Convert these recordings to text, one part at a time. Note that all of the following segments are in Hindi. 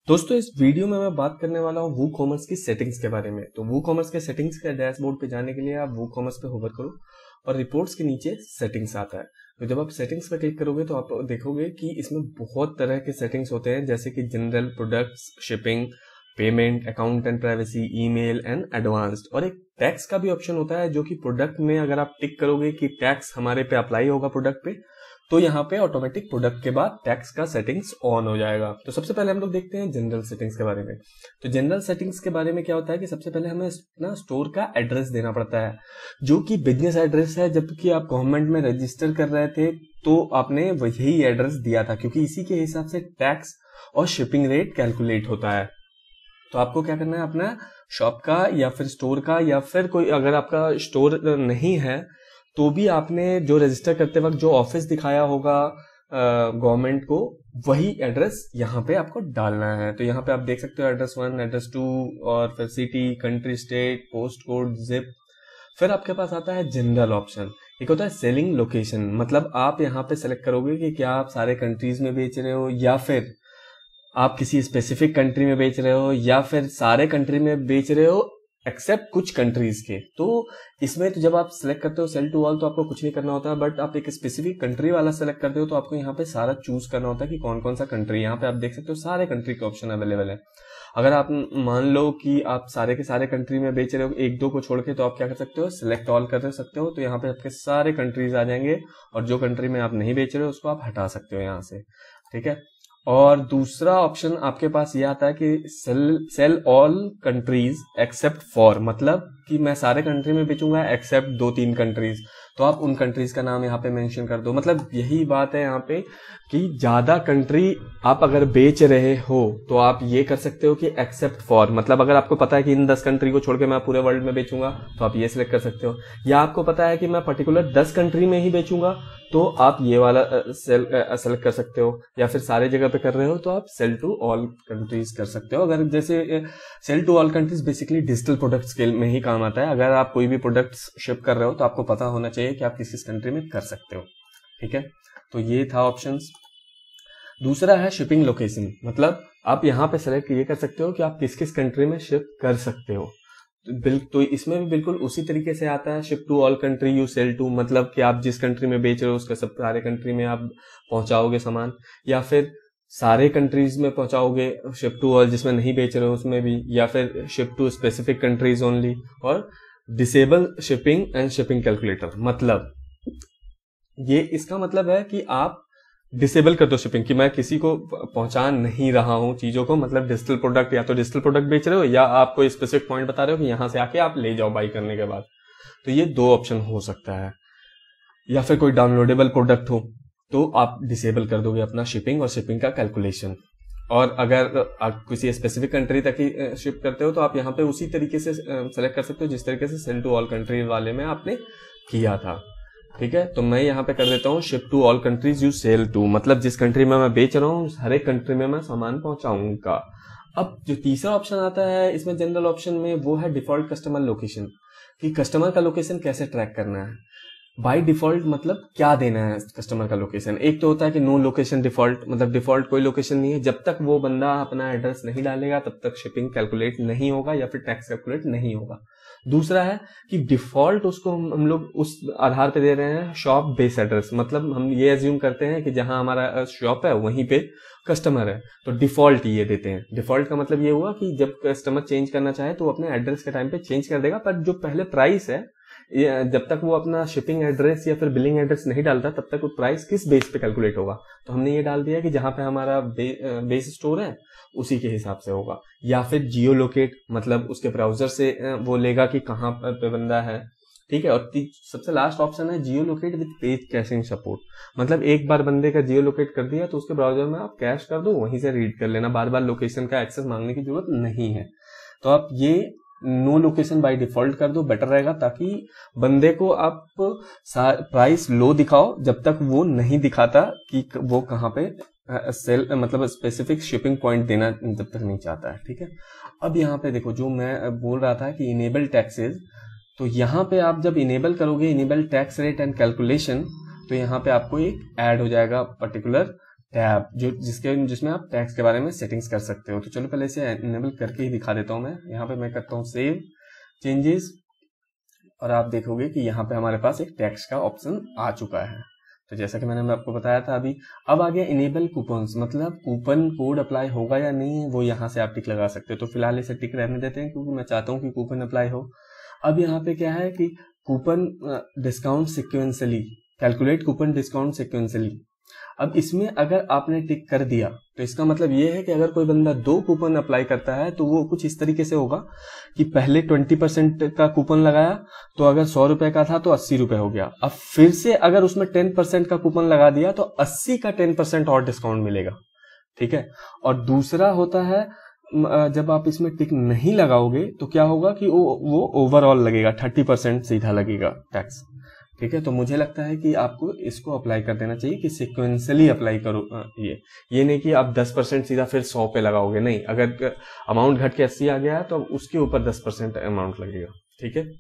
दोस्तों इस वीडियो में मैं बात करने वाला हूँ वूकॉमर्स की सेटिंग्स के बारे में। तो वूकॉमर्स के सेटिंग्स के डैशबोर्ड पे जाने के लिए आप वूकॉमर्स पे होवर करो और रिपोर्ट्स के नीचे सेटिंग्स आता है। तो जब आप सेटिंग्स पे क्लिक करोगे तो आप देखोगे कि इसमें बहुत तरह के सेटिंग्स होते हैं, जैसे कि general, products, shipping, payment, account and privacy, email and advanced. और एक टैक्स का भी ऑप्शन होता है, जो कि प्रोडक्ट में अगर आप टिक करोगे कि टैक्स हमारे पे अप्लाई होगा प्रोडक्ट पे, तो यहाँ पे ऑटोमेटिक प्रोडक्ट के बाद टैक्स का सेटिंग्स ऑन हो जाएगा। तो सबसे पहले हम लोग देखते हैं जनरल सेटिंग्स के बारे में। तो जनरल सेटिंग्स के बारे में क्या होता है कि सबसे पहले हमें अपना स्टोर का एड्रेस देना पड़ता है, जो कि बिजनेस एड्रेस है। जबकि आप गवर्नमेंट में रजिस्टर कर रहे थे तो आपने वही एड्रेस दिया था, क्योंकि इसी के हिसाब से टैक्स और शिपिंग रेट कैलकुलेट होता है। तो आपको क्या करना है, अपना शॉप का या फिर स्टोर का, या फिर कोई अगर आपका स्टोर नहीं है तो भी आपने जो रजिस्टर करते वक्त जो ऑफिस दिखाया होगा गवर्नमेंट को, वही एड्रेस यहाँ पे आपको डालना है। तो यहाँ पे आप देख सकते हो एड्रेस 1, एड्रेस 2 और फिर city, country, state, post code, zip. फिर आपके पास आता है जनरल ऑप्शन। एक होता है सेलिंग लोकेशन, मतलब आप यहाँ पे सेलेक्ट करोगे कि क्या आप सारे कंट्रीज में बेच रहे हो, या फिर आप किसी स्पेसिफिक कंट्री में बेच रहे हो, या फिर सारे कंट्री में बेच रहे हो एक्सेप्ट कुछ कंट्रीज के। तो इसमें तो जब आप सेलेक्ट करते हो सेल टू ऑल तो आपको कुछ नहीं करना होता है, बट आप एक स्पेसिफिक कंट्री वाला सेलेक्ट करते हो तो आपको यहाँ पे सारा चूज करना होता है कि कौन कौन सा कंट्री। यहाँ पे आप देख सकते हो सारे कंट्री के ऑप्शन अवेलेबल है। अगर आप मान लो कि आप सारे के सारे कंट्री में बेच रहे हो, एक दो को छोड़ के, तो आप क्या कर सकते हो, सिलेक्ट ऑल कर सकते हो। तो यहाँ पे आपके सारे कंट्रीज आ जाएंगे और जो कंट्री में आप नहीं बेच रहे हो उसको आप हटा सकते हो यहाँ से, ठीक है। और दूसरा ऑप्शन आपके पास ये आता है कि sell all countries except for, मतलब कि मैं सारे कंट्री में बेचूंगा एक्सेप्ट 2-3 कंट्रीज। तो आप उन कंट्रीज का नाम यहाँ पे मेंशन कर दो। मतलब यही बात है यहाँ पे कि ज्यादा कंट्री आप अगर बेच रहे हो तो आप ये कर सकते हो कि एक्सेप्ट फॉर, मतलब अगर आपको पता है कि इन 10 कंट्री को छोड़ के मैं पूरे वर्ल्ड में बेचूंगा तो आप ये सिलेक्ट कर सकते हो। या आपको पता है कि मैं पर्टिकुलर 10 कंट्री में ही बेचूंगा तो आप ये वाला सेलेक्ट कर सकते हो। या फिर सारे जगह पे कर रहे हो तो आप सेल टू ऑल कंट्रीज कर सकते हो। अगर जैसे sell to all countries basically digital product scale में ही काम आता है। अगर आप कोई भी प्रोडक्ट्स शिप कर रहे हो तो आपको पता होना चाहिए कि आप किस किस कंट्री में कर सकते हो, ठीक है। तो ये था ऑप्शंस। दूसरा है शिपिंग लोकेशन, मतलब आप यहाँ पे सेलेक्ट ये कर सकते हो कि आप किस किस कंट्री में शिप कर सकते हो। तो इसमें भी बिल्कुल उसी तरीके से आता है, ship to all country you sell to, मतलब कि आप जिस कंट्री में बेच रहे हो उसका सब सारे कंट्री में आप पहुंचाओगे सामान, या फिर सारे कंट्रीज में पहुंचाओगे शिप टू ऑल, जिसमें नहीं बेच रहे हो उसमें भी, या फिर ship to specific countries only. और disable shipping and shipping calculator, मतलब ये इसका मतलब है कि आप डिसेबल कर दो शिपिंग, कि मैं किसी को पहुंचा नहीं रहा हूं चीजों को। मतलब डिजिटल प्रोडक्ट, या तो डिजिटल प्रोडक्ट बेच रहे हो या आप कोई स्पेसिफिक पॉइंट बता रहे हो कि यहां से आके आप ले जाओ बाई करने के बाद। तो ये 2 ऑप्शन हो सकता है। या फिर कोई डाउनलोडेबल प्रोडक्ट हो तो आप डिसेबल कर दोगे अपना शिपिंग और शिपिंग का कैलकुलेशन। और अगर आप किसी स्पेसिफिक कंट्री तक ही शिप करते हो तो आप यहाँ पे उसी तरीके से सेलेक्ट कर सकते हो जिस तरीके से सेल टू ऑल कंट्री वाले में आपने किया था, ठीक है। तो मैं यहाँ पे कर देता हूँ ship to all countries you sell to, मतलब जिस कंट्री में मैं बेच रहा हूँ हर एक कंट्री में मैं सामान पहुंचाऊंगा। अब जो तीसरा ऑप्शन आता है इसमें जनरल ऑप्शन में, वो है डिफॉल्ट कस्टमर लोकेशन, कि कस्टमर का लोकेशन कैसे ट्रैक करना है। बाय डिफॉल्ट मतलब क्या देना है कस्टमर का लोकेशन। एक तो होता है कि नो लोकेशन डिफॉल्ट, मतलब डिफॉल्ट कोई लोकेशन नहीं है। जब तक वो बंदा अपना एड्रेस नहीं डालेगा तब तक शिपिंग कैलकुलेट नहीं होगा या फिर टैक्स कैलकुलेट नहीं होगा। दूसरा है कि डिफॉल्ट उसको हम लोग उस आधार पे दे रहे हैं शॉप बेस एड्रेस, मतलब हम ये एज्यूम करते हैं कि जहां हमारा शॉप है वहीं पे कस्टमर है, तो डिफॉल्ट ये देते हैं। डिफॉल्ट का मतलब ये हुआ कि जब कस्टमर चेंज करना चाहे तो वो अपने एड्रेस के टाइम पे चेंज कर देगा, पर जो पहले प्राइस है जब तक वो अपना शिपिंग एड्रेस या फिर बिलिंग एड्रेस नहीं डालता तब तक वो प्राइस किस बेस पे कैलकुलेट होगा। तो हमने ये डाल दिया कि जहां पे हमारा बेस स्टोर है उसी के हिसाब से होगा। या फिर जियो लोकेट, मतलब उसके ब्राउजर से वो लेगा कि कहाँ पे बंदा है, ठीक है। और सबसे लास्ट ऑप्शन है geolocate with page caching support, मतलब एक बार बंदे का जियो लोकेट कर दिया तो उसके ब्राउजर में आप कैश कर दो, वहीं से रीड कर लेना, बार बार लोकेशन का एक्सेस मांगने की जरूरत नहीं है। तो आप ये नो लोकेशन बाय डिफॉल्ट कर दो, बेटर रहेगा, ताकि बंदे को आप प्राइस लो दिखाओ जब तक वो नहीं दिखाता कि वो कहाँ पे सेल, मतलब स्पेसिफिक शिपिंग पॉइंट देना जब तक नहीं चाहता है, ठीक है। अब यहाँ पे देखो जो मैं बोल रहा था कि इनेबल टैक्सेस, तो यहाँ पे आप जब इनेबल करोगे enable tax rate and calculation, तो यहाँ पे आपको एक ऐड हो जाएगा पर्टिकुलर टैब जिसमें आप टैक्स के बारे में सेटिंग्स कर सकते हो। तो चलो पहले इसे इनेबल करके ही दिखा देता हूं मैं। यहाँ पे मैं करता हूँ सेव चेंजेस और आप देखोगे कि यहाँ पे हमारे पास एक टैक्स का ऑप्शन आ चुका है। तो जैसा कि मैंने आपको बताया था अभी, अब आ गया इनेबल कूपन्स, मतलब कूपन कोड अप्लाई होगा या नहीं वो यहाँ से आप टिक लगा सकते हो। तो फिलहाल इसे टिक रहने देते हैं क्योंकि मैं चाहता हूँ कि कूपन अप्लाई हो। अब यहाँ पे क्या है कि coupon discount sequentially, calculate coupon discount sequentially. अब इसमें अगर आपने टिक कर दिया तो इसका मतलब ये है कि अगर कोई बंदा 2 कूपन अप्लाई करता है तो वो कुछ इस तरीके से होगा कि पहले 20% का कूपन लगाया तो अगर 100 रुपए का था तो 80 रुपए हो गया। अब फिर से अगर उसमें 10% का कूपन लगा दिया तो 80 का 10% और डिस्काउंट मिलेगा, ठीक है। और दूसरा होता है जब आप इसमें टिक नहीं लगाओगे तो क्या होगा कि वो ओवरऑल लगेगा, 30% सीधा लगेगा टैक्स, ठीक है। तो मुझे लगता है कि आपको इसको अप्लाई कर देना चाहिए कि सिक्वेंसली अप्लाई करो। ये नहीं कि आप 10% सीधा फिर 100 पे लगाओगे, नहीं। अगर अमाउंट घट के 80 आ गया तो उसके ऊपर 10% अमाउंट लगेगा, ठीक है।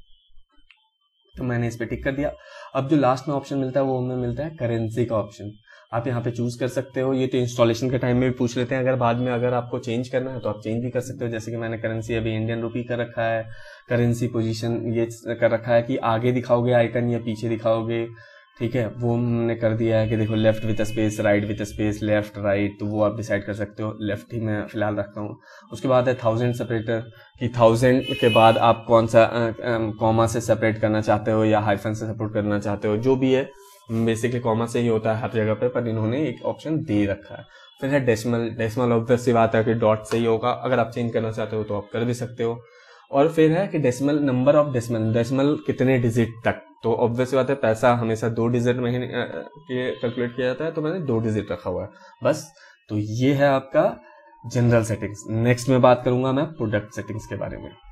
तो मैंने इस पे टिक कर दिया। अब जो लास्ट में ऑप्शन मिलता है वो हमें मिलता है करेंसी का ऑप्शन। आप यहाँ पे चूज कर सकते हो। ये तो इंस्टॉलेशन के टाइम में भी पूछ लेते हैं, अगर बाद में अगर आपको चेंज करना है तो आप चेंज भी कर सकते हो। जैसे कि मैंने करेंसी अभी इंडियन रुपी कर रखा है, करेंसी पोजीशन ये कर रखा है कि आगे दिखाओगे आइकन या पीछे दिखाओगे, ठीक है। वो हमने कर दिया है कि देखो left with space, right with space, left right, तो वो आप डिसाइड कर सकते हो। लेफ्ट ही मैं फिलहाल रखता हूँ। उसके बाद है 1000 सेपरेटर, कि 1000 के बाद आप कौन सा कॉमा से सेपरेट करना चाहते हो या हाइफन से सेपरेट करना चाहते हो, जो भी है। बेसिकली कॉमा से ही होता है हर जगह पे, पर इन्होंने एक ऑप्शन दे रखा है। फिर है डेसिमल, डेसिमल ऑब्वियस सी बात है कि डॉट से ही होगा। अगर आप चेंज करना चाहते हो तो आप कर भी सकते हो। और फिर है कि decimal, number of decimal, decimal कितने डिजिट तक। तो ऑब्वियस बात है पैसा हमेशा 2 डिजिट में ही कैलकुलेट किया जाता है, तो मैंने 2 डिजिट रखा हुआ है बस। तो ये है आपका जनरल सेटिंग्स। नेक्स्ट में बात करूंगा मैं प्रोडक्ट सेटिंग्स के बारे में।